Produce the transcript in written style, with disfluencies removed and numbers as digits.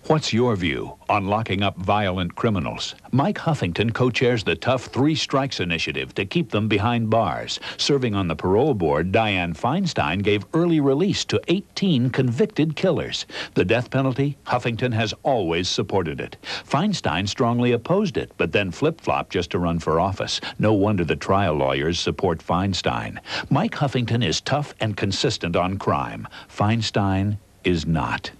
What's your view on locking up violent criminals? Mike Huffington co-chairs the tough 3 Strikes initiative to keep them behind bars. Serving on the parole board, Dianne Feinstein gave early release to 18 convicted killers. The death penalty? Huffington has always supported it. Feinstein strongly opposed it, but then flip-flopped just to run for office. No wonder the trial lawyers support Feinstein. Mike Huffington is tough and consistent on crime. Feinstein is not.